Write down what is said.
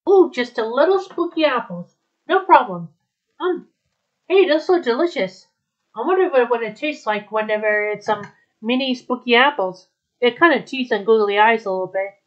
Ooh, just a little spooky apples. No problem. Um, hey, those look delicious. I wonder what it tastes like whenever it's some mini spooky apples. It kind of tease and googly eyes a little bit.